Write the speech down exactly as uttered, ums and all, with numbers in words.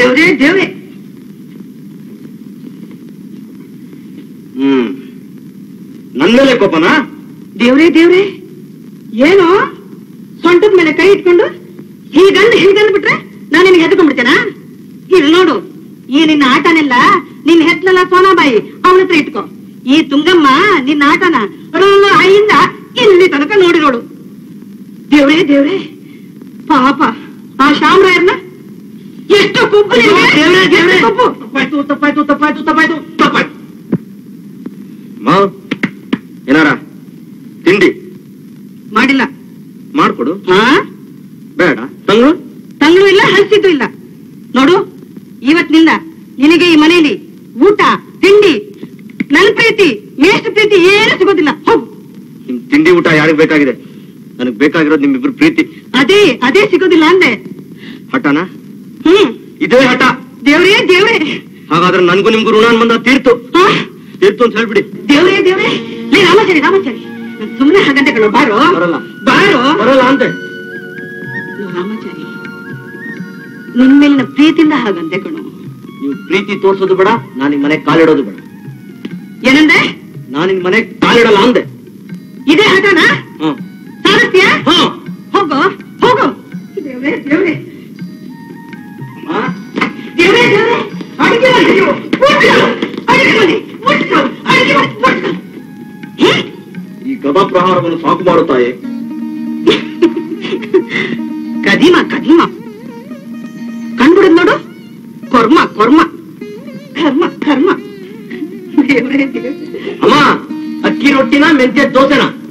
ದೇವ್ರೇ ದೇವ್ರೆ. ಹ್ಮ್ ನನ್ ಮೇಲೆ ಕೋಪನಾ? ದೇವ್ರೇ ದೇವ್ರೆ, ಏನು ಸೊಂಟದ ಮೇಲೆ ಕೈ ಇಟ್ಕೊಂಡು ಹೀಗಂದು ಹೀಗಂದು ಬಿಟ್ರೆ ನಾನು ನಿನ್ಗೆ ಹೆದ್ಕೊಂಡ್ಬಿಡ್ತೇನಾ? ಇಲ್ಲಿ ನೋಡು, ಈ ನಿನ್ನ ಆಟನೆಲ್ಲ ನಿನ್ನ ಹೆತ್ಲಲ್ಲ ಸೋನಾಬಾಯಿ ಅವಳ ಹತ್ರ ಇಟ್ಕೋ. ಈ ತುಂಗಮ್ಮ ನಿನ್ನ ಆಟನ ಐಯಿಂದ ಇಲ್ಲಿ ತನಕ ನೋಡಿ ನೋಡು. ದೇವ್ರೇ ದೇವ್ರೇ, ಪಾಪ ಆ ಶಾಮರಾಯರ್ನ ಎಷ್ಟು ಕೊಬ್ಬು. ಕೊಬ್ಬು. ತಪ್ಪಾಯ್ತು ತಪ್ಪಾಯ್ತು ತಪ್ಪಾಯ್ತು ತಪ್ಪಾಯ್ತು ತಪ್ಪಾಯ್ತು. ಮಾ ಏನಾರ ತಿಂಡಿ ಮಾಡಿಲ್ಲ? ಮಾಡ್ಕೊಡು. ಹಾ ಬೇಡ. ತಂಗಳು ತಂಗಳು ಇಲ್ಲ, ಹಸಿದ್ದು ಇಲ್ಲ. ನೋಡು, ಇವತ್ತಿನಿಂದ ನಿನಗೆ ಈ ಮನೆಯಲ್ಲಿ ಊಟ ತಿಂಡಿ ನನ್ನ ಪ್ರೀತಿ ಮೇಷ್ಟು ಪ್ರೀತಿ ಏನು ಸಿಗೋದಿಲ್ಲ. ಹೋಗು. ನಿಮ್ ತಿಂಡಿ ಊಟ ಯಾರಿಗ್ ಬೇಕಾಗಿದೆ? ನನಗ್ ಬೇಕಾಗಿರೋದು ನಿಮ್ಮಿಬ್ರು ಪ್ರೀತಿ. ಅದೇ ಅದೇ ಸಿಗೋದಿಲ್ಲ ಅಂದೆ. ಹಠನ? ಹ್ಮ್, ಇದೇ ಹಠ. ದೇವ್ರೇ ದೇವ್ರೇ, ಹಾಗಾದ್ರೆ ನನ್ಗೂ ನಿಮ್ಗೂ ಋಣ ಅನ್ಬಂಧ ತೀರ್ತು ತೀರ್ತು ಅಂತ ಹೇಳ್ಬಿಡಿ. ದೇವ್ರೇ ದೇವ್ರೇ, ಲೇ ರಾಮಾಚಾರಿ ರಾಮಾಚಾರಿ, ಸುಮ್ಮನೆ ಹಾಗಂತೆ ಕಣೋ. ಬಾರೋ ಬರಲ್ಲ ಬಾರೋ. ಬರಲ್ಲ ಅಂತೆ. ರಾಮಾಚಾರಿ, ನಿನ್ ಮೇಲಿನ ಪ್ರೀತಿಯಿಂದ ಹಾಗಂತೆ ಕಣೋ. ನೀವು ಪ್ರೀತಿ ತೋರ್ಸೋದು ಬೇಡ, ನಾನು ನಿಮ್ ಮನೆ ಕಾಲಿಡೋದು ಬೇಡ. ಏನಂದೆ? ನಾನು ನಿಮ್ ಮನೆ ಕಾಲಿಡಲ್ಲ ಅಂದೆ. ಇದೇ ಹಠನ? ಹ್ಮ್. ಸಾರಸ್ತೀಯ? ಹ್ಮ್. ಹೋಗು ಹೋಗು. ದೇವ್ರೇ ದೇವ್ರೇ, ದೇವ್ರೇ ದೇವ್ರೇ, ಅಡಿಗೆ ಮನೆ ಅಡಿಗೆ ಮನೆ ಅಡಿಗೆ ಮನೆ. ಈ ಗದಾ ಪ್ರಹಾರವನ್ನು ಸಾಕು ಮಾಡುತ್ತಾಯೇ? ಕದಿಮ ಕದಿಮ ಕಂಡ್ಬಿಡದ್ ನೋಡು. ಕೊರ್ಮ ಕೊರ್ಮ ಕರ್ಮ ಕರ್ಮ. ದೇವ್ರೇ ದೇವ್ರೇ. ಅಮ್ಮ, ಅಕ್ಕಿ ರೊಟ್ಟಿನ ಮೆಂತ್ಯ ದೋಸೆನ?